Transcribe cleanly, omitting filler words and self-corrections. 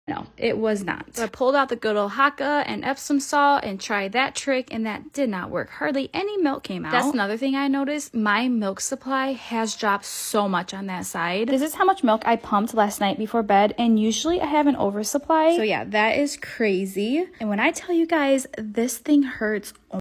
No, it was not. So I pulled out the good old Haka and Epsom salt and tried that trick, and that did not work. Hardly any milk came out. That's another thing I noticed. My milk supply has dropped so much on that side. This is how much milk I pumped last night before bed, and usually I have an oversupply. So yeah, that is crazy. And when I tell you guys, this thing hurts